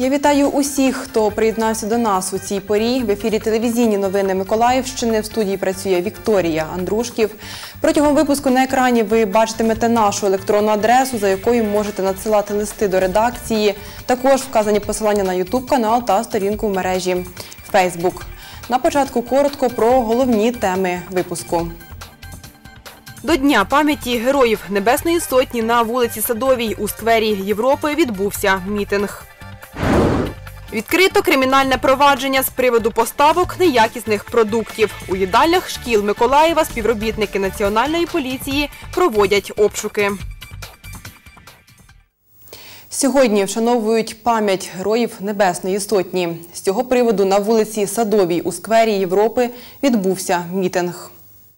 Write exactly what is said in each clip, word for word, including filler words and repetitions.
Я вітаю усіх, хто приєднався до нас у цій порі. В ефірі телевізійні новини Миколаївщини. В студії працює Вікторія Андрушків. Протягом випуску на екрані ви бачитимете нашу електронну адресу, за якою можете надсилати листи до редакції. Також вказані посилання на ютуб-канал та сторінку в мережі Фейсбук. На початку коротко про головні теми випуску. До Дня пам'яті Героїв Небесної Сотні на вулиці Садовій у сквері Європи відбувся мітинг. Відкрито кримінальне провадження з приводу поставок неякісних продуктів. У їдальнях шкіл Миколаєва співробітники Національної поліції проводять обшуки. Сьогодні вшановують пам'ять Героїв Небесної Сотні. З цього приводу на вулиці Садовій у сквері Європи відбувся мітинг.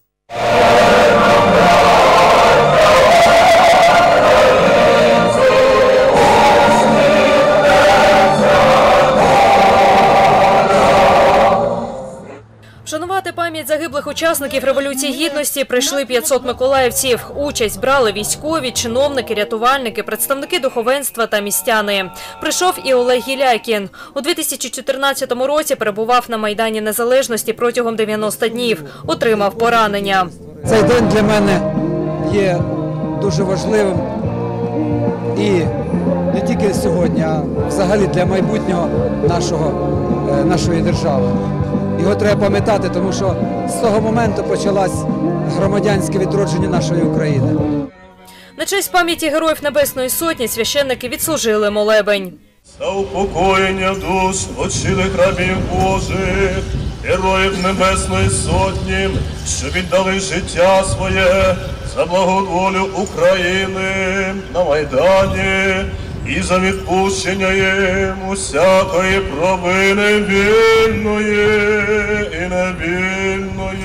Вшанувати пам'ять загиблих учасників Революції Гідності прийшли п'ятсот миколаївців. Участь брали військові, чиновники, рятувальники, представники духовенства та містяни. Прийшов і Олег Гілякін. У дві тисячі чотирнадцятому році перебував на Майдані Незалежності протягом дев'яноста днів. Отримав поранення. Цей день для мене є дуже важливим і не тільки сьогодні, а взагалі для майбутнього нашого, нашої держави. Його треба пам'ятати, тому що з того моменту почалось громадянське відродження нашої України. На честь пам'яті Героїв Небесної Сотні священники відслужили молебень. За упокоєння душ очилих рабів Божих, Героїв Небесної Сотні, що віддали життя своє за благодолю України на Майдані, і за відпущення їм усякої провини вільної і невільної.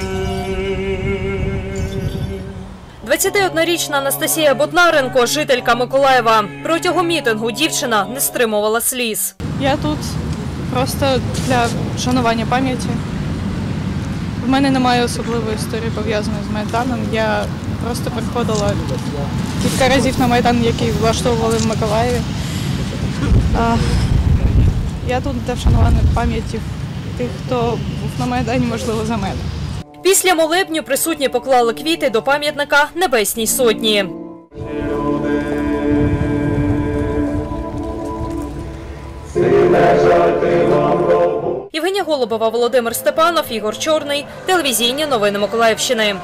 двадцятиоднорічна Анастасія Ботнаренко, жителька Миколаєва. Протягом мітингу дівчина не стримувала сліз. Я тут просто для вшанування пам'яті. В мене немає особливої історії пов'язаної з Майданом. Я просто приходила кілька разів на Майдан, який влаштовували в Миколаєві. А, я тут для вшанування пам'яті тих, хто був на Майдані, можливо, за мене. Після молебню присутні поклали квіти до пам'ятника Небесній Сотні. Євгенія Голубова, Володимир Степанов, Ігор Чорний. Телевізійні новини Миколаївщини.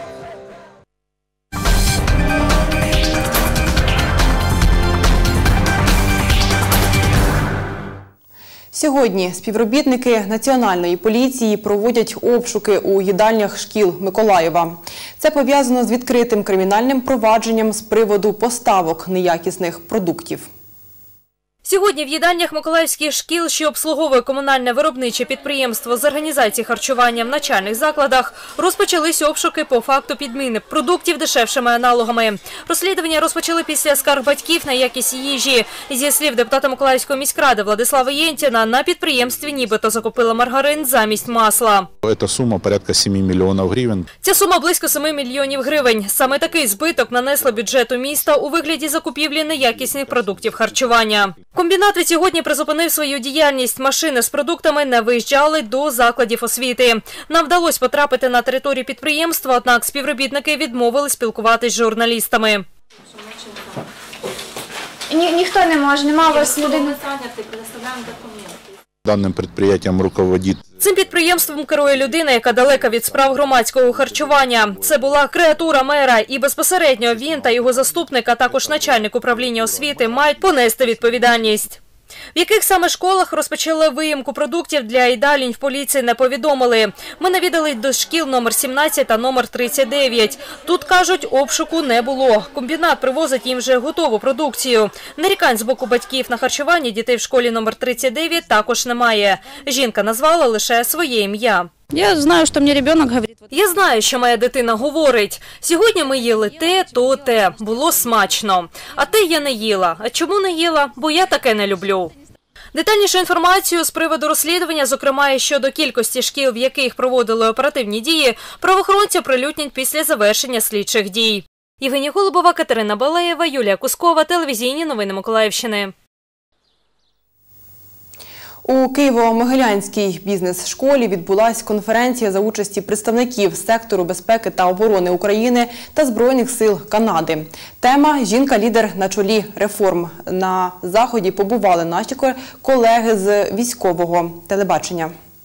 Сьогодні співробітники Національної поліції проводять обшуки у їдальнях шкіл Миколаєва. Це пов'язано з відкритим кримінальним провадженням з приводу поставок неякісних продуктів. Сьогодні в їдальнях миколаївських шкіл, що обслуговує комунальне виробниче підприємство з організації харчування в навчальних закладах, розпочались обшуки по факту підміни продуктів дешевшими аналогами. Розслідування розпочали після скарг батьків на якість їжі. Зі слів депутата Миколаївської міськради Владислава Єнтіна, на підприємстві нібито закупили маргарин замість масла. Ця сума порядка семи мільйонів гривень. Ця сума близько семи мільйонів гривень. Саме такий збиток нанесли бюджету міста у вигляді закупівлі неякісних продуктів харчування. Комбінат від сьогодні призупинив свою діяльність. Машини з продуктами не виїжджали до закладів освіти. Нам вдалося потрапити на територію підприємства, однак співробітники відмовили спілкуватись з журналістами. Ні, ніхто не може, немає у вас людини. Даним підприємством руководить. Цим підприємством керує людина, яка далека від справ громадського харчування. Це була креатура мера, і безпосередньо він та його заступник, а також начальник управління освіти, мають понести відповідальність. В яких саме школах розпочали виїмку продуктів для їдалень, в поліції не повідомили. Ми навідали до шкіл номер сімнадцять та номер тридцять дев'ять. Тут, кажуть, обшуку не було. Комбінат привозить їм вже готову продукцію. Нарікань з боку батьків на харчування дітей в школі номер тридцять дев'ять також немає. Жінка назвала лише своє ім'я. Я знаю, що мені дитина говорить. Я знаю, що моя дитина говорить. Сьогодні ми їли те, то те. Було смачно. А те я не їла. А чому не їла? Бо я таке не люблю. Детальнішу інформацію з приводу розслідування, зокрема і щодо кількості шкіл, в яких проводили оперативні дії, правоохоронці оприлюднять після завершення слідчих дій. Євгенія Голубова, Катерина Балеєва, Юлія Кускова. Телевізійні новини Миколаївщини. У Києво-Могилянській бізнес-школі відбулася конференція за участі представників сектору безпеки та оборони України та Збройних сил Канади. Тема «Жінка-лідер на чолі реформ». На заході побували наші колеги з військового телебачення.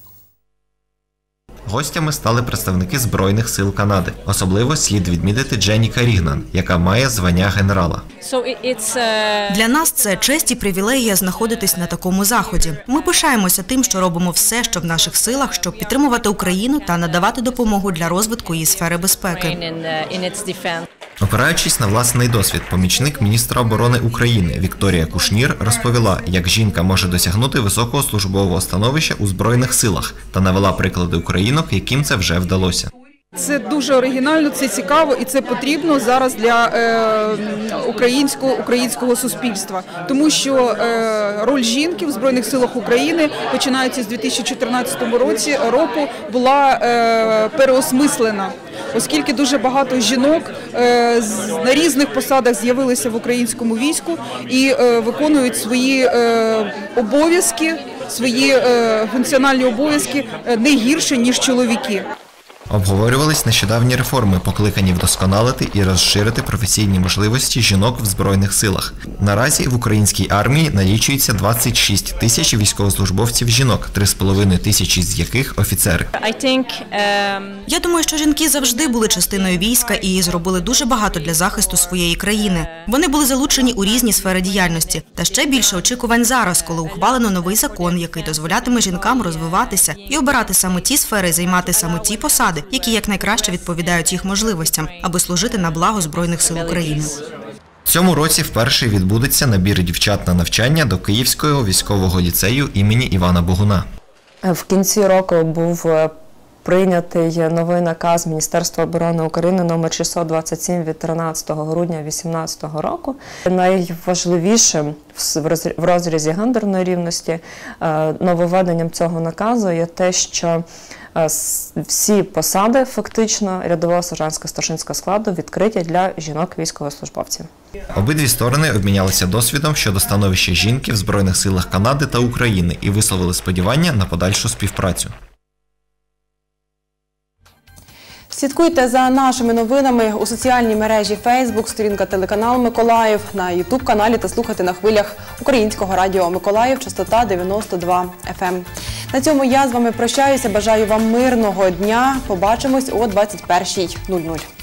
Гостями стали представники Збройних сил Канади. Особливо слід відмітити Дженні Карігнан, яка має звання генерала. Для нас це честь і привілегія знаходитись на такому заході. Ми пишаємося тим, що робимо все, що в наших силах, щоб підтримувати Україну та надавати допомогу для розвитку її сфери безпеки. Опираючись на власний досвід, помічник міністра оборони України Вікторія Кушнір розповіла, як жінка може досягнути високого службового становища у Збройних силах та навела приклади українок, яким це вже вдалося. Це дуже оригінально, це цікаво і це потрібно зараз для е, українського, українського суспільства. Тому що е, роль жінки в Збройних силах України, починаючи з дві тисячі чотирнадцятого році, року, була е, переосмислена. Оскільки дуже багато жінок е, з, на різних посадах з'явилися в українському війську і е, виконують свої е, обов'язки, свої е, функціональні обов'язки е, не гірше, ніж чоловіки. Обговорювались нещодавні реформи, покликані вдосконалити і розширити професійні можливості жінок в Збройних силах. Наразі в українській армії налічується двадцять шість тисяч військовослужбовців жінок, три з половиною тисячі з яких – офіцери. Я думаю, що жінки завжди були частиною війська і зробили дуже багато для захисту своєї країни. Вони були залучені у різні сфери діяльності. Та ще більше очікувань зараз, коли ухвалено новий закон, який дозволятиме жінкам розвиватися і обирати саме ті сфери, займати саме ті посади, які якнайкраще відповідають їх можливостям, аби служити на благо Збройних сил України. В цьому році вперше відбудеться набір дівчат на навчання до Київського військового ліцею імені Івана Богуна. В кінці року був прийнятий новий наказ Міністерства оборони України номер шістсот двадцять сім від тринадцятого грудня дві тисячі вісімнадцятого року. Найважливішим в розрізі гендерної рівності нововведенням цього наказу є те, що всі посади, фактично, рядового сержантсько-старшинського складу відкриті для жінок-військовослужбовців. Обидві сторони обмінялися досвідом щодо становища жінки в Збройних силах Канади та України і висловили сподівання на подальшу співпрацю. Слідкуйте за нашими новинами у соціальній мережі Facebook, сторінка телеканал Миколаїв, на ютуб-каналі та слухайте на хвилях Українського радіо Миколаїв, частота дев'яносто два еф ем. На цьому я з вами прощаюся, бажаю вам мирного дня, побачимось о двадцять першій нуль нуль.